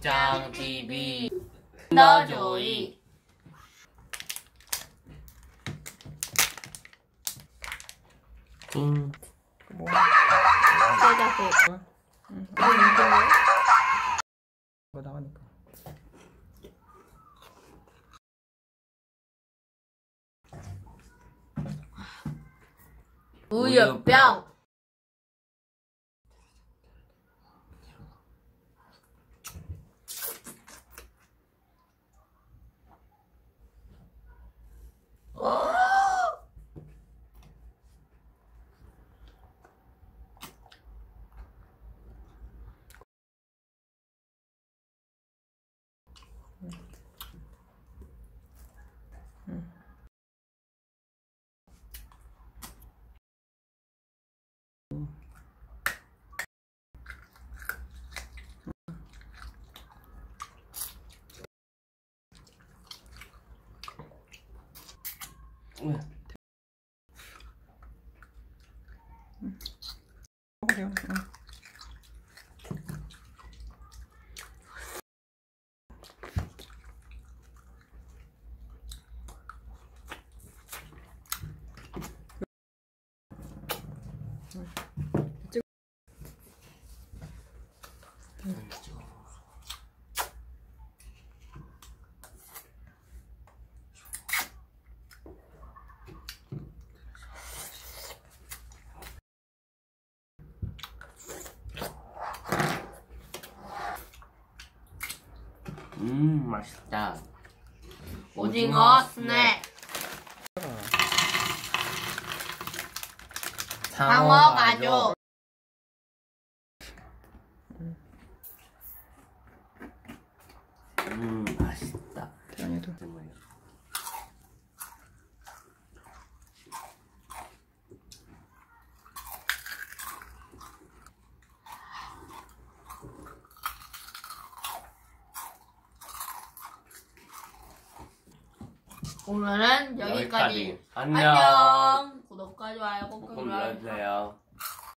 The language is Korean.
짱TV 너조이. 뭐? 세자 응. 이거 나가니까. 우유병. 그래요. 맛있다. 오징어 스낵. 상어 가족. 맛있다. 태연이도. 오늘은 여기까지. 안녕. 안녕. 구독과 좋아요 꼭 눌러주세요. 눌러주세요.